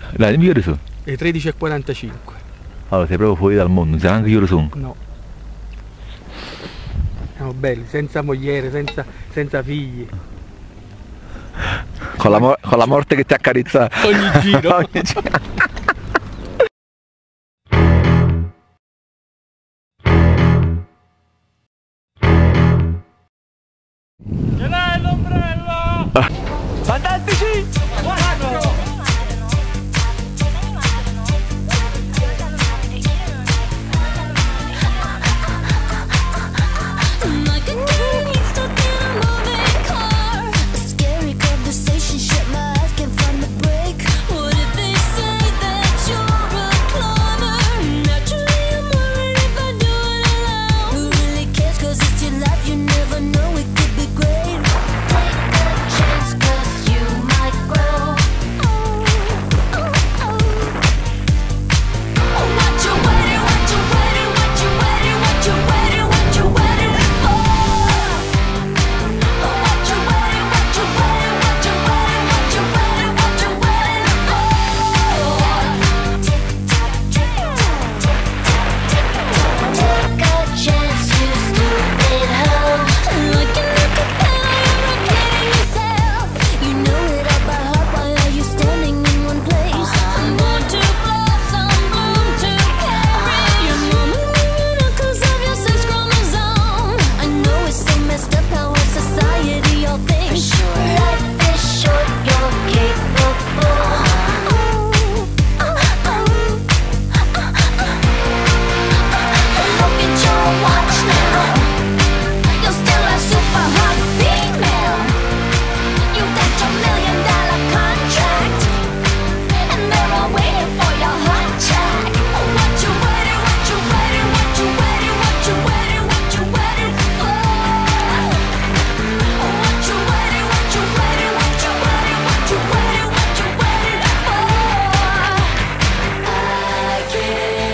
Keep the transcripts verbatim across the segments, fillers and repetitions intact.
Dai, dimmi che ore sono. Le tredici e quarantacinque. Allora, sei proprio fuori dal mondo, non sai neanche che ore sono. No. Siamo belli, senza mogliere, senza, senza figli. Con la, con la morte che ti accarezza Ogni giro. ogni giro. Ce l'hai l'ombrello? Fantastici! quattro!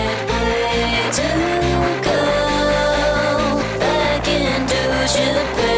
To go back into the past.